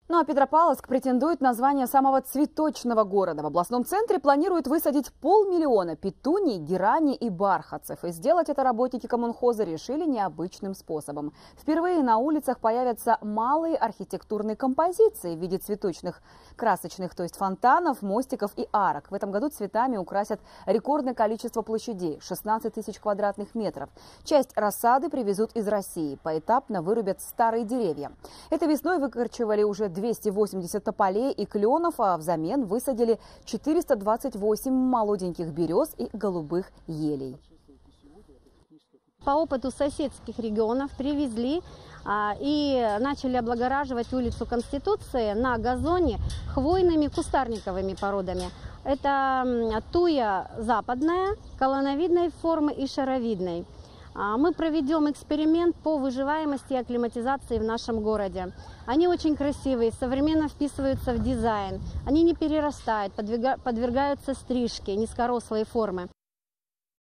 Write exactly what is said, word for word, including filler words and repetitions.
Ну а Петропавловск претендует на звание самого цветочного города. В областном центре планируют высадить полмиллиона петуний, герани и бархатцев. И сделать это работники коммунхоза решили необычным способом. Впервые на улицах появятся малые архитектурные композиции в виде цветочных, красочных, то есть фонтанов, мостиков и арок. В этом году цветами украсят рекордное количество площадей – шестнадцать тысяч квадратных метров. Часть рассады привезут из России. Поэтапно вырубят старые деревья. Этой весной выкорчевали уже двести восемьдесят тополей и кленов, а взамен высадили четыреста двадцать восемь молоденьких берез и голубых елей. По опыту соседских регионов привезли а, и начали облагораживать улицу Конституции на газоне хвойными кустарниковыми породами. Это туя западная, колонновидной формы и шаровидной. Мы проведем эксперимент по выживаемости и акклиматизации в нашем городе. Они очень красивые, современно вписываются в дизайн. Они не перерастают, подвергаются стрижке, низкорослые формы.